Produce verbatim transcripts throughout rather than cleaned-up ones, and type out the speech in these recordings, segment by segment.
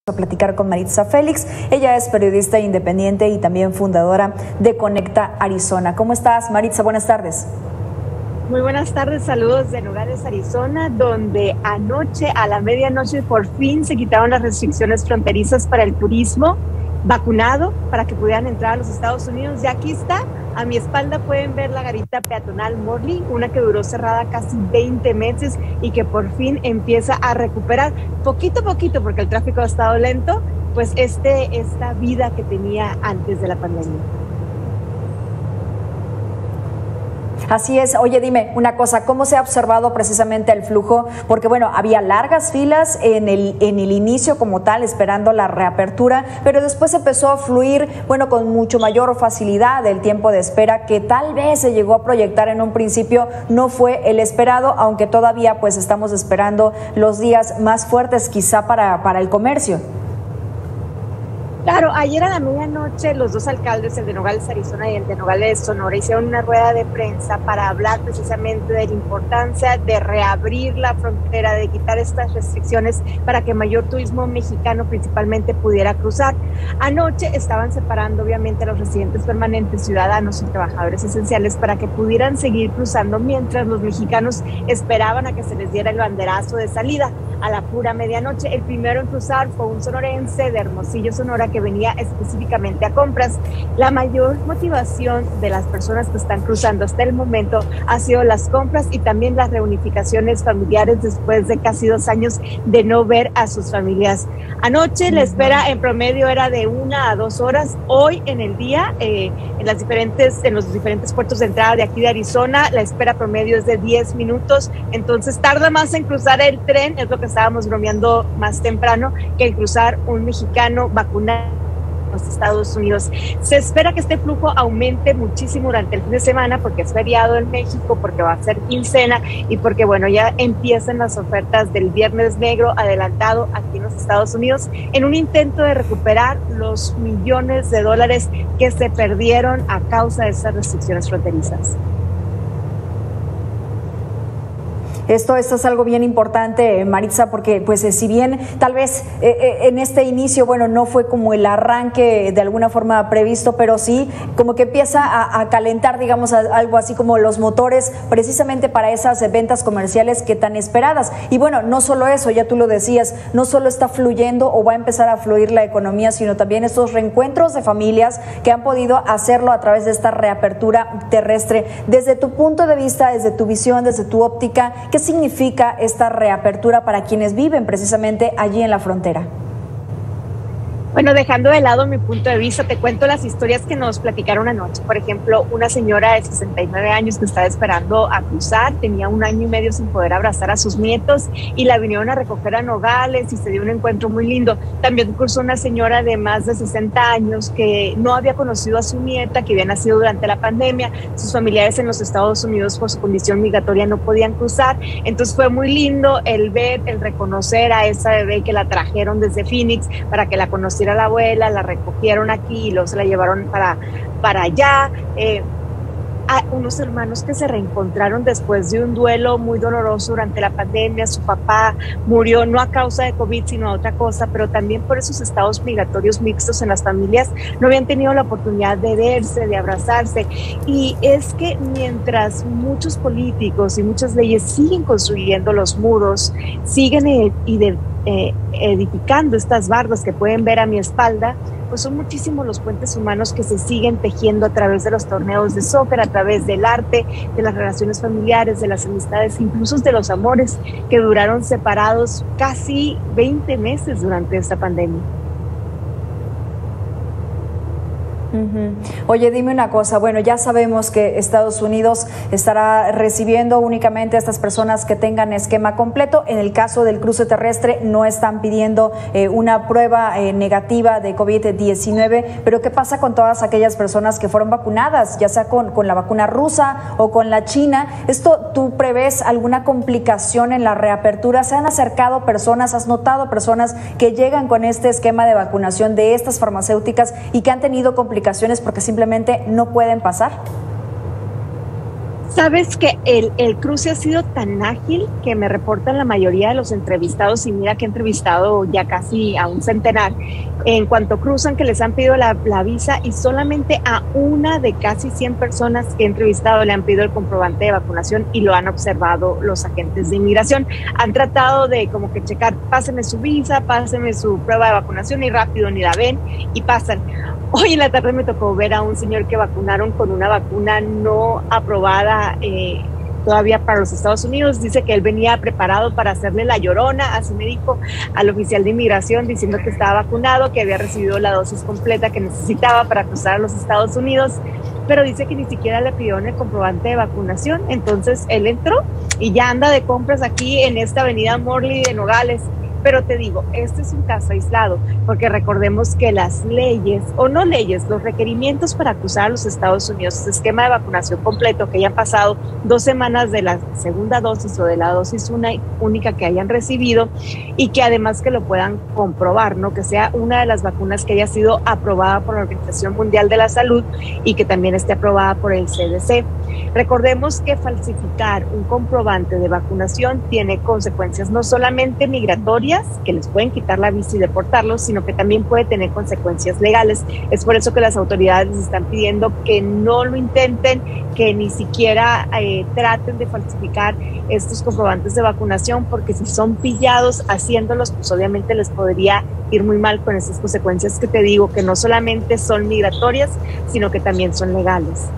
A platicar con Maritza Félix. Ella es periodista independiente y también fundadora de Conecta Arizona. ¿Cómo estás, Maritza? Buenas tardes. Muy buenas tardes, saludos de Nogales, Arizona, donde anoche a la medianoche por fin se quitaron las restricciones fronterizas para el turismo vacunado para que pudieran entrar a los Estados Unidos. Ya aquí está, a mi espalda pueden ver la garita peatonal Morley, una que duró cerrada casi veinte meses y que por fin empieza a recuperar poquito a poquito, porque el tráfico ha estado lento, pues este, esta vida que tenía antes de la pandemia. Así es. Oye, dime una cosa, ¿cómo se ha observado precisamente el flujo? Porque bueno, había largas filas en el, en el inicio como tal, esperando la reapertura, pero después empezó a fluir, bueno, con mucho mayor facilidad el tiempo de espera, que tal vez se llegó a proyectar en un principio, no fue el esperado, aunque todavía pues estamos esperando los días más fuertes quizá para, para el comercio. Claro, ayer a la medianoche los dos alcaldes, el de Nogales, Arizona y el de Nogales, Sonora, hicieron una rueda de prensa para hablar precisamente de la importancia de reabrir la frontera, de quitar estas restricciones para que mayor turismo mexicano principalmente pudiera cruzar. Anoche estaban separando obviamente a los residentes permanentes, ciudadanos y trabajadores esenciales para que pudieran seguir cruzando mientras los mexicanos esperaban a que se les diera el banderazo de salida a la pura medianoche. El primero en cruzar fue un sonorense de Hermosillo, Sonora, que venía específicamente a compras. La mayor motivación de las personas que están cruzando hasta el momento ha sido las compras y también las reunificaciones familiares después de casi dos años de no ver a sus familias. Anoche la espera en promedio era de una a dos horas. Hoy en el día, eh, en las diferentes, en los diferentes puertos de entrada de aquí de Arizona, la espera promedio es de diez minutos. Entonces tarda más en cruzar el tren, es lo que estábamos bromeando más temprano, que en cruzar un mexicano vacunado en los Estados Unidos. Se espera que este flujo aumente muchísimo durante el fin de semana porque es feriado en México, porque va a ser quincena y porque bueno, ya empiezan las ofertas del Viernes Negro adelantado aquí en los Estados Unidos en un intento de recuperar los millones de dólares que se perdieron a causa de esas restricciones fronterizas. Esto, esto es algo bien importante, Maritza, porque pues si bien tal vez eh, en este inicio, bueno, no fue como el arranque de alguna forma previsto, pero sí como que empieza a, a calentar, digamos, a, algo así como los motores precisamente para esas ventas comerciales que tan esperadas. Y bueno, no solo eso, ya tú lo decías, no solo está fluyendo o va a empezar a fluir la economía, sino también estos reencuentros de familias que han podido hacerlo a través de esta reapertura terrestre. Desde tu punto de vista, desde tu visión, desde tu óptica, ¿qué significa esta reapertura para quienes viven precisamente allí en la frontera? Bueno, dejando de lado mi punto de vista, te cuento las historias que nos platicaron anoche. Por ejemplo, una señora de sesenta y nueve años que estaba esperando a cruzar, tenía un año y medio sin poder abrazar a sus nietos y la vinieron a recoger a Nogales y se dio un encuentro muy lindo. También cruzó una señora de más de sesenta años que no había conocido a su nieta, que había nacido durante la pandemia. Sus familiares en los Estados Unidos por su condición migratoria no podían cruzar. Entonces fue muy lindo el ver, el reconocer a esa bebé que la trajeron desde Phoenix para que la conociera a la abuela, la recogieron aquí y luego se la llevaron para, para allá. Eh, a unos hermanos que se reencontraron después de un duelo muy doloroso durante la pandemia. Su papá murió no a causa de COVID, sino a otra cosa, pero también por esos estados migratorios mixtos en las familias no habían tenido la oportunidad de verse, de abrazarse. Y es que mientras muchos políticos y muchas leyes siguen construyendo los muros, siguen eh, y de, eh, edificando estas bardas que pueden ver a mi espalda, pues son muchísimos los puentes humanos que se siguen tejiendo a través de los torneos de soccer, a través del arte, de las relaciones familiares, de las amistades, incluso de los amores que duraron separados casi veinte meses durante esta pandemia. Uh-huh. Oye, dime una cosa, bueno, ya sabemos que Estados Unidos estará recibiendo únicamente a estas personas que tengan esquema completo. En el caso del cruce terrestre no están pidiendo eh, una prueba eh, negativa de COVID diecinueve, pero ¿qué pasa con todas aquellas personas que fueron vacunadas, ya sea con, con la vacuna rusa o con la china? ¿Esto tú prevés alguna complicación en la reapertura? ¿Se han acercado personas, has notado personas que llegan con este esquema de vacunación de estas farmacéuticas y que han tenido complicaciones porque simplemente no pueden pasar? Sabes que el, el cruce ha sido tan ágil que me reportan la mayoría de los entrevistados, y mira que he entrevistado ya casi a un centenar, en cuanto cruzan que les han pedido la, la visa, y solamente a una de casi cien personas que he entrevistado le han pedido el comprobante de vacunación y lo han observado los agentes de inmigración. Han tratado de como que checar, páseme su visa, páseme su prueba de vacunación, y rápido ni la ven y pasan. Hoy en la tarde me tocó ver a un señor que vacunaron con una vacuna no aprobada eh, todavía para los Estados Unidos. Dice que él venía preparado para hacerle la llorona, así me dijo al oficial de inmigración, diciendo que estaba vacunado, que había recibido la dosis completa que necesitaba para cruzar a los Estados Unidos, pero dice que ni siquiera le pidieron el comprobante de vacunación. Entonces él entró y ya anda de compras aquí en esta avenida Morley de Nogales. Pero te digo, este es un caso aislado, porque recordemos que las leyes, o no leyes, los requerimientos para cruzar a los Estados Unidos, el esquema de vacunación completo, que hayan pasado dos semanas de la segunda dosis o de la dosis una, única que hayan recibido, y que además que lo puedan comprobar, ¿no? Que sea una de las vacunas que haya sido aprobada por la Organización Mundial de la Salud y que también esté aprobada por el C D C. Recordemos que falsificar un comprobante de vacunación tiene consecuencias no solamente migratorias, que les pueden quitar la visa y deportarlos, sino que también puede tener consecuencias legales. Es por eso que las autoridades les están pidiendo que no lo intenten, que ni siquiera eh, traten de falsificar estos comprobantes de vacunación, porque si son pillados haciéndolos, pues obviamente les podría ir muy mal con esas consecuencias que te digo, que no solamente son migratorias, sino que también son legales.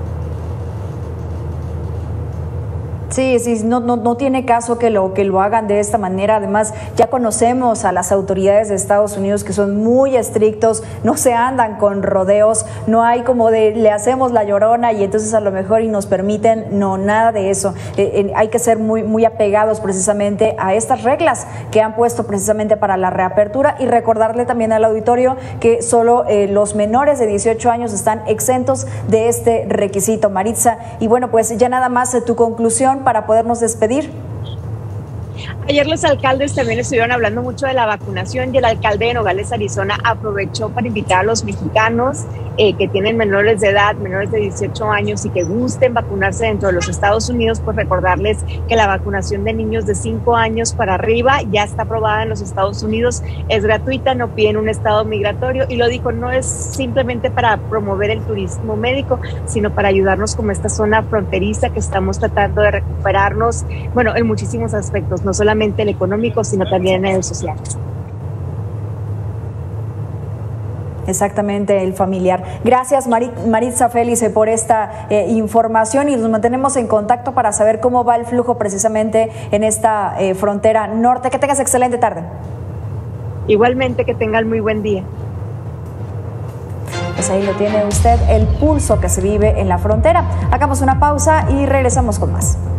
Sí, sí, no, no, no tiene caso que lo, que lo hagan de esta manera. Además, ya conocemos a las autoridades de Estados Unidos, que son muy estrictos, no se andan con rodeos, no hay como de le hacemos la llorona y entonces a lo mejor y nos permiten, no, nada de eso. Eh, eh, hay que ser muy, muy apegados precisamente a estas reglas que han puesto precisamente para la reapertura, y recordarle también al auditorio que solo eh, los menores de dieciocho años están exentos de este requisito, Maritza. Y bueno, pues ya nada más eh, tu conclusión para podernos despedir. Ayer los alcaldes también estuvieron hablando mucho de la vacunación, y el alcalde de Nogales, Arizona, aprovechó para invitar a los mexicanos eh, que tienen menores de edad, menores de dieciocho años y que gusten vacunarse dentro de los Estados Unidos, pues recordarles que la vacunación de niños de cinco años para arriba ya está aprobada en los Estados Unidos, es gratuita, no piden un estado migratorio, y lo dijo, no es simplemente para promover el turismo médico, sino para ayudarnos como esta zona fronteriza que estamos tratando de recuperarnos, bueno, en muchísimos aspectos, no solamente el económico, sino también en el social. Exactamente, el familiar. Gracias, Marit, Maritza Felice, por esta eh, información, y nos mantenemos en contacto para saber cómo va el flujo precisamente en esta eh, frontera norte. Que tengas excelente tarde. Igualmente, que tengan muy buen día. Pues ahí lo tiene usted, el pulso que se vive en la frontera. Hagamos una pausa y regresamos con más.